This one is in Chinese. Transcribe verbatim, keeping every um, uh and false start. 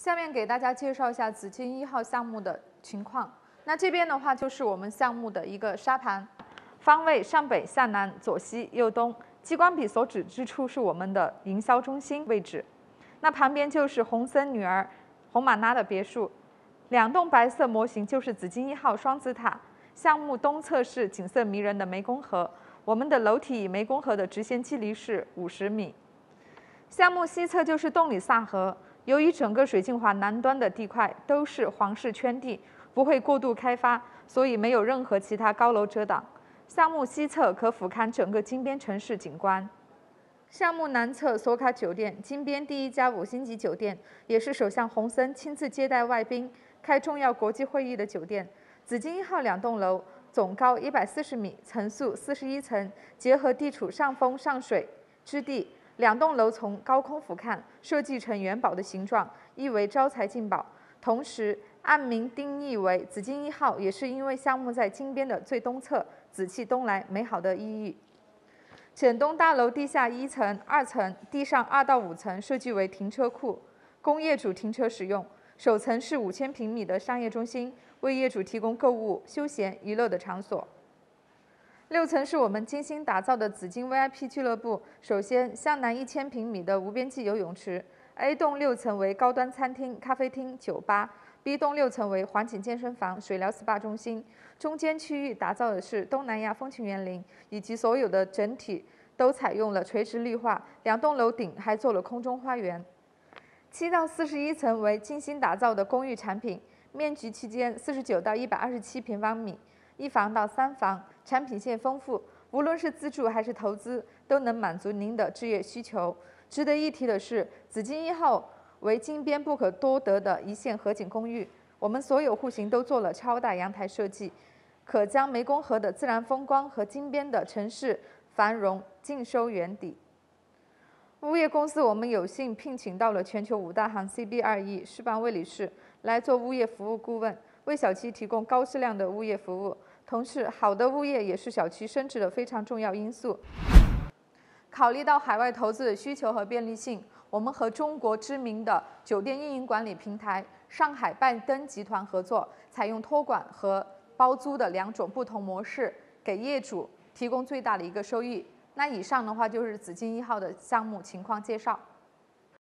下面给大家介绍一下紫金一号项目的情况。那这边的话就是我们项目的一个沙盘，方位上北下南左西右东，激光笔所指之处是我们的营销中心位置。那旁边就是洪森女儿红玛拉的别墅，两栋白色模型就是紫金一号双子塔。项目东侧是景色迷人的湄公河，我们的楼体与湄公河的直线距离是五十米。项目西侧就是洞里萨河。由于整个水镜华南端的地块都是皇室圈地，不会过度开发，所以没有任何其他高楼遮挡。项目西侧可俯瞰整个金边城市景观。项目南侧索卡酒店，金边第一家五星级酒店，也是首相洪森亲自接待外宾、开重要国际会议的酒店。紫金一号两栋楼总高一百四十米，层数四十一层，结合地处上风上水之地。两栋楼从高空俯瞰，设计成元宝的形状，意为招财进宝。同时，暗名定义为紫金一号，也是因为项目在金边的最东侧，紫气东来，美好的意义。整栋大楼地下一层、二层，地上二到五层设计为停车库，供业主停车使用。首层是五千平米的商业中心，为业主提供购物、休闲、娱乐的场所。六层是我们精心打造的紫金 V I P 俱乐部。首先，向南一千平米的无边际游泳池 ；A 栋六层为高端餐厅、咖啡厅、酒吧 ；B 栋六层为环景健身房、水疗 S P A 中心。中间区域打造的是东南亚风情园林，以及所有的整体都采用了垂直绿化。两栋楼顶还做了空中花园。七到四十一层为精心打造的公寓产品，面积区间四十九到一百二十七平方米。一房到三房，产品线丰富，无论是自住还是投资，都能满足您的置业需求。值得一提的是，紫金一号为金边不可多得的一线河景公寓，我们所有户型都做了超大阳台设计，可将湄公河的自然风光和金边的城市繁荣尽收眼底。物业公司我们有幸聘请到了全球五大行 C B 二 E 世邦魏理仕来做物业服务顾问，为小区提供高质量的物业服务。同时，好的物业也是小区升值的非常重要因素。考虑到海外投资的需求和便利性，我们和中国知名的酒店运营管理平台上海拜登集团合作，采用托管和包租的两种不同模式，给业主提供最大的一个收益。那以上的话就是紫金一号的项目情况介绍。